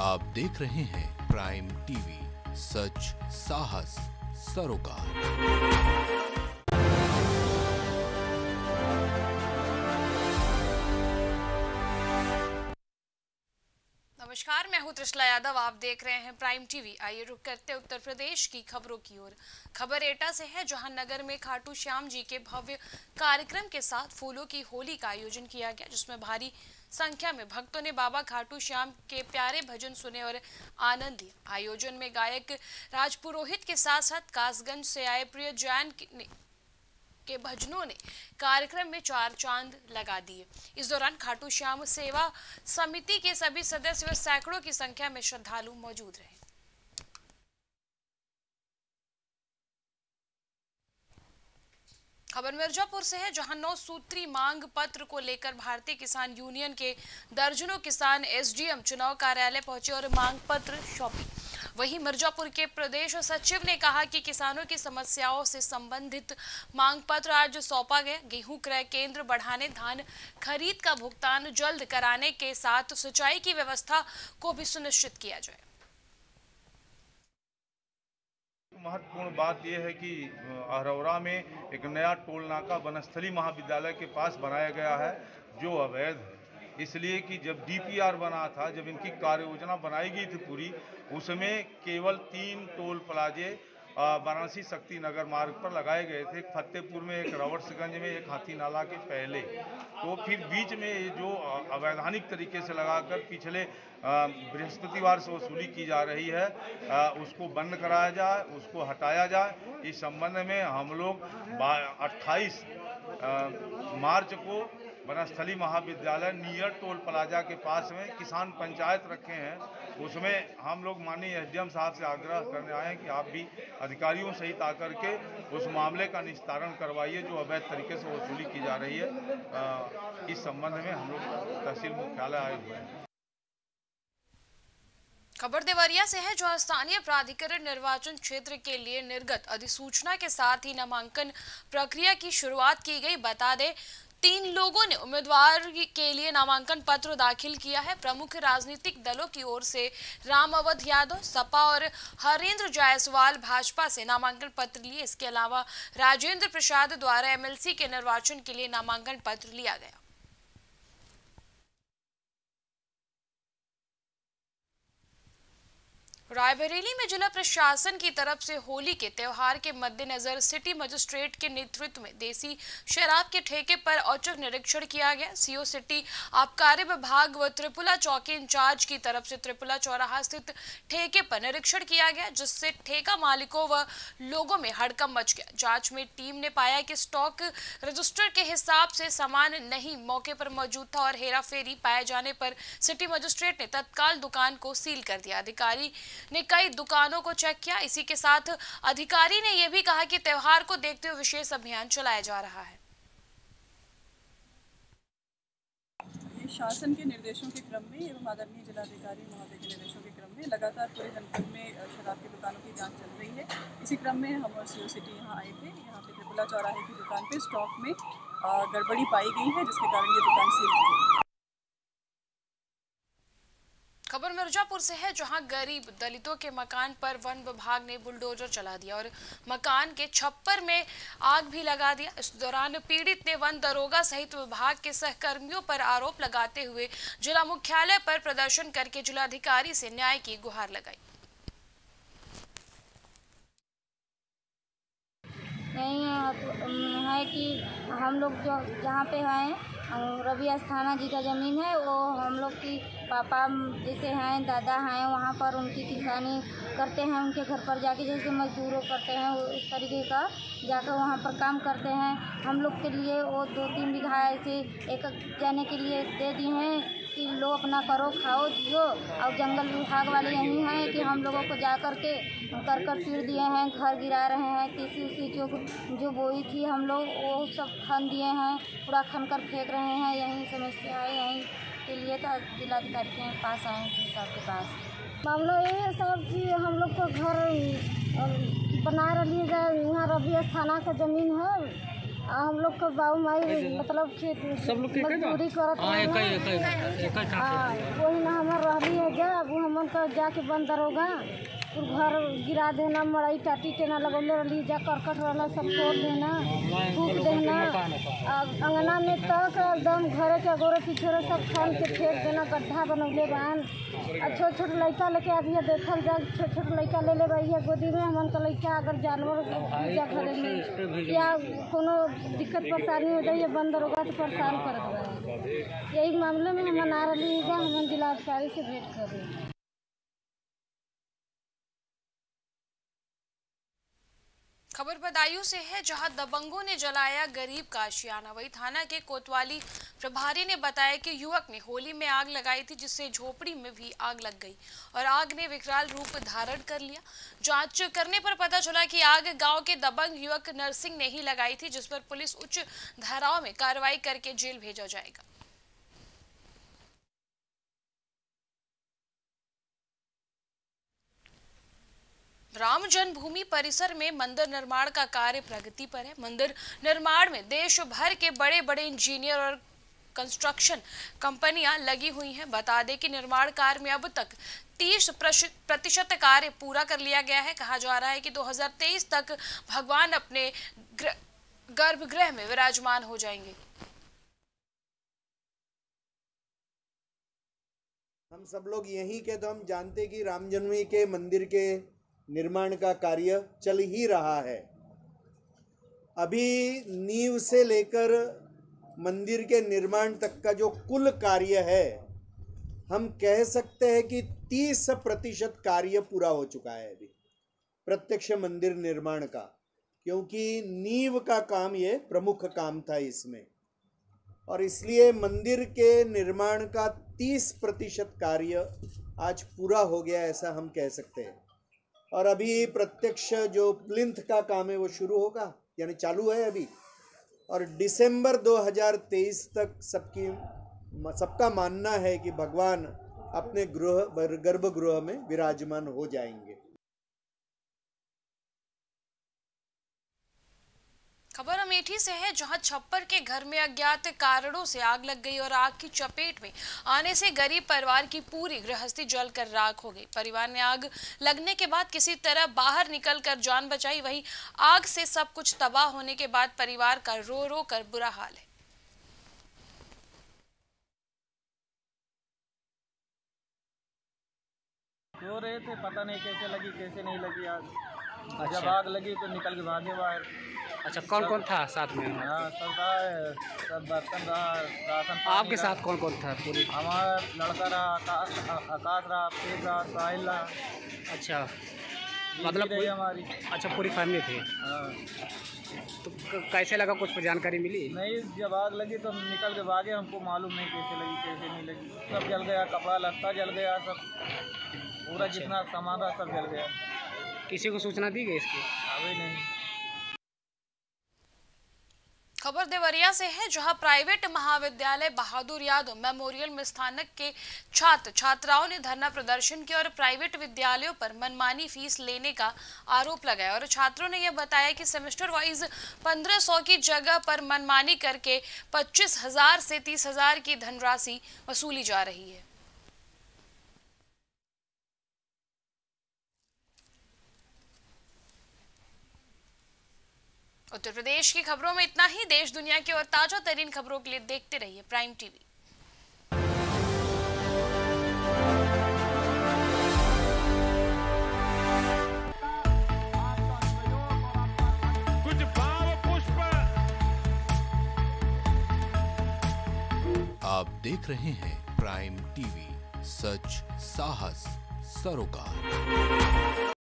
आप देख रहे हैं प्राइम टीवी, सच साहस सरोकार। नमस्कार, मैं हूं त्रिशला यादव। आप देख रहे हैं प्राइम टीवी। आइए रुक करते उत्तर प्रदेश की खबरों की ओर। खबर एटा से है, जहां नगर में खाटू श्याम जी के भव्य कार्यक्रम के साथ फूलों की होली का आयोजन किया गया, जिसमें भारी संख्या में भक्तों ने बाबा खाटू श्याम के प्यारे भजन सुने और आनंद लिया। आयोजन में गायक राजपुरोहित के साथ साथ कासगंज से आए प्रिय जैन के भजनों ने कार्यक्रम में चार चांद लगा दिए। इस दौरान खाटू श्याम सेवा समिति के सभी सदस्य व सैकड़ों की संख्या में श्रद्धालु मौजूद रहे। खबर मिर्जापुर से है, जहां 9 सूत्री मांग पत्र को लेकर भारतीय किसान यूनियन के दर्जनों किसान एसडीएम चुनाव कार्यालय पहुंचे और मांग पत्र सौंपी। वहीं मिर्जापुर के प्रदेश सचिव ने कहा कि किसानों की समस्याओं से संबंधित मांग पत्र आज सौंपा गया। गेहूं क्रय केंद्र बढ़ाने, धान खरीद का भुगतान जल्द कराने के साथ सिंचाई की व्यवस्था को भी सुनिश्चित किया जाए। महत्वपूर्ण बात यह है कि अरौरा में एक नया टोल नाका वनस्थली महाविद्यालय के पास बनाया गया है, जो अवैध है। इसलिए कि जब डीपीआर बना था, जब इनकी कार्य योजना बनाई गई थी पूरी, उसमें केवल 3 टोल प्लाजे वाराणसी शक्ति नगर मार्ग पर लगाए गए थे। एक फतेहपुर में, एक रवर्सगंज में, एक हाथी नाला के पहले। तो फिर बीच में ये जो अवैधानिक तरीके से लगाकर पिछले बृहस्पतिवार से वसूली की जा रही है, उसको बंद कराया जाए, उसको हटाया जाए। इस संबंध में हम लोग 28 मार्च को वनस्थली महाविद्यालय नियर टोल प्लाजा के पास में किसान पंचायत रखे हैं, उसमें हम लोग माननीय एसडीएम साहब से आग्रह करने आए हैं कि आप भी अधिकारियों सहित आकर के उस मामले का निस्तारण करवाइए जो अवैध तरीके से वसूली की जा रही है। इस संबंध में हम लोग तहसील मुख्यालय आए हुए हैं। खबर देवरिया से है, जो स्थानीय प्राधिकरण निर्वाचन क्षेत्र के लिए निर्गत अधिसूचना के साथ ही नामांकन प्रक्रिया की शुरुआत की गई। बता दें, 3 लोगों ने उम्मीदवार के लिए नामांकन पत्र दाखिल किया है। प्रमुख राजनीतिक दलों की ओर से राम अवध यादव सपा और हरेंद्र जायसवाल भाजपा से नामांकन पत्र लिए। इसके अलावा राजेंद्र प्रसाद द्वारा एमएलसी के निर्वाचन के लिए नामांकन पत्र लिया गया। रायबरेली में जिला प्रशासन की तरफ से होली के त्योहार के मद्देनजर सिटी मजिस्ट्रेट के नेतृत्व में देसी शराब के ठेके पर औचक निरीक्षण किया गया। सीओ सिटी आबकारी विभाग व त्रिपुला चौकी इंचार्ज की तरफ से त्रिपुला चौराहा स्थित ठेके पर निरीक्षण किया गया, जिससे ठेका मालिकों व लोगों में हड़कंप मच गया। जांच में टीम ने पाया कि स्टॉक रजिस्टर के हिसाब से सामान नहीं मौके पर मौजूद था और हेराफेरी पाए जाने पर सिटी मजिस्ट्रेट ने तत्काल दुकान को सील कर दिया। अधिकारी ने कई दुकानों को चेक किया। इसी के साथ अधिकारी ने यह भी कहा कि त्योहार को देखते हुए विशेष अभियान चलाया जा रहा है। शासन के निर्देशों के क्रम में एवं आदरणीय जिलाधिकारी महोदय के निर्देशों के क्रम में लगातार पूरे जनपद में शराब की दुकानों की जांच चल रही है। इसी क्रम में हम और सीओ सिटी यहाँ आए थे। यहाँ पे त्रिपुला चौराहे की दुकान पे स्टॉक में गड़बड़ी पाई गई है, जिसके कारण ये दुकान सील की गई। खबर मिर्जापुर से है, जहां गरीब दलितों के मकान पर वन विभाग ने बुलडोजर चला दिया और मकान के छप्पर में आग भी लगा दिया। इस दौरान पीड़ित ने वन दरोगा सहित विभाग के सहकर्मियों पर आरोप लगाते हुए जिला मुख्यालय पर प्रदर्शन करके जिलाधिकारी से न्याय की गुहार लगाई। यही है कि हम लोग जो जहाँ पे हैं, रवि अस्थाना जी का ज़मीन है, वो हम लोग की पापा जैसे हैं, दादा हैं, वहाँ पर उनकी किसानी करते हैं। उनके घर पर जाके जैसे मजदूरों करते हैं, वो इस तरीके का जाकर वहाँ पर काम करते हैं। हम लोग के लिए वो 2-3 बीघा ऐसे एक जाने के लिए दे दिए हैं कि लो अपना करो, खाओ, जियो। और जंगल विभाग वाले यही हैं कि हम लोगों को जा कर के करकट चीर दिए हैं, घर गिरा रहे हैं, तीसी उसी जो बोई थी हम लोग वो सब खन दिए हैं, पूरा खन कर फेंक रहे हैं। यही समस्या है, यहीं के लिए तो जिलाधिकारी के पास आए हैं, साहब के पास। मामला ये है साहब कि हम लोग को घर बना रही जाए, यहाँ रवि अस्थाना का ज़मीन है हम लोग का बाबू माई मतलब खेत मजदूरी करत वही ना हमार रहली है जब वो हमन का जाके बंद दरोगा फिर घर गिरा देना मड़ई टाटी टेना लगौले रही जा करकट वाला सब तोड़ देना फूक देना अंगना में तक एकदम घरे के अगोरे पीछे सब खान के फेंक देना गड्ढा बनौले बान छोट छोट लड़का लेके अभी देखल जा छोट छोट लड़का ले ले रही गोदी में हमन का लड़का अगर जानवर जा घरे में या कोनो दिक्कत परेशानी हो जाए बंद दरोगा तो परेशान कर देगा। यही मामले में हम आ रही है हम जिलाधिकारी से भेंट कर रहे हैं। खबर बदायूं से है, जहां दबंगों ने जलाया गरीब का आशियाना। वही थाना के कोतवाली प्रभारी ने बताया कि युवक ने होली में आग लगाई थी, जिससे झोपड़ी में भी आग लग गई और आग ने विकराल रूप धारण कर लिया। जांच करने पर पता चला कि आग गांव के दबंग युवक नरसिंह ने ही लगाई थी, जिस पर पुलिस उच्च धाराओं में कार्रवाई करके जेल भेजा जाएगा। राम जन्मभूमि परिसर में मंदिर निर्माण का कार्य प्रगति पर है। मंदिर निर्माण में देश भर के बड़े बड़े इंजीनियर और कंस्ट्रक्शन कंपनियां लगी हुई हैं। बता दें कि निर्माण कार्य में अब तक 30% कार्य पूरा कर लिया गया है। कहा जा रहा है कि 2023 तक भगवान अपने गर्भगृह में विराजमान हो जाएंगे। हम सब लोग यहीं के तो हम जानते कि राम जन्मभूमि के मंदिर के निर्माण का कार्य चल ही रहा है। अभी नींव से लेकर मंदिर के निर्माण तक का जो कुल कार्य है, हम कह सकते हैं कि 30% कार्य पूरा हो चुका है अभी प्रत्यक्ष मंदिर निर्माण का, क्योंकि नींव का काम ये प्रमुख काम था इसमें, और इसलिए मंदिर के निर्माण का 30% कार्य आज पूरा हो गया, ऐसा हम कह सकते हैं। और अभी प्रत्यक्ष जो प्लिंथ का काम है वो शुरू होगा, यानी चालू है अभी, और दिसंबर 2023 तक सबका मानना है कि भगवान अपने गर्भगृह में विराजमान हो जाएंगे। खबर अमेठी से है, जहां छप्पर के घर में अज्ञात कारणों से आग लग गई और आग की चपेट में आने से गरीब परिवार की पूरी गृहस्थी जलकर राख हो गई। परिवार ने आग लगने के बाद किसी तरह बाहर निकलकर जान बचाई। वहीं आग से सब कुछ तबाह होने के बाद परिवार का रो रो कर बुरा हाल है। सो रहे थे, पता नहीं कैसे लगी कैसे नहीं लगी आग। अच्छा। जब आग लगी तो निकल के भागे बाहर। अच्छा, कौन कौन था साथ में? हाँ, सब बर्तन रहा, राशन पानी। आपके साथ कौन कौन था? पूरी हमारा लड़का रहा, आकाश रहा, प्रेम रहा, साहिल रहा। अच्छा, मतलब हमारी। अच्छा, पूरी फैमिली थी। हाँ। तो कैसे लगा, कुछ पर जानकारी मिली? नहीं, जब आग लगी तो हम निकल के भागे, हमको मालूम नहीं कैसे लगी कैसे नहीं लगी। सब जल गया, कपड़ा लत्ता जल गया, सब पूरा। अच्छा। जितना सामान रहा सब जल गया। किसी को सूचना दी गई इसकी? अभी नहीं। खबर देवरिया से है, जहां प्राइवेट महाविद्यालय बहादुर यादव मेमोरियल मिष्ठानक के छात्र छात्राओं ने धरना प्रदर्शन किया और प्राइवेट विद्यालयों पर मनमानी फीस लेने का आरोप लगाया। और छात्रों ने यह बताया कि सेमेस्टर वाइज 1500 की जगह पर मनमानी करके 25,000 से 30,000 की धनराशि वसूली जा रही है। उत्तर प्रदेश की खबरों में इतना ही। देश दुनिया की और ताजा तरीन खबरों के लिए देखते रहिए प्राइम टीवी। कुछ भाव पुष्प। आप देख रहे हैं प्राइम टीवी, सच साहस सरोकार।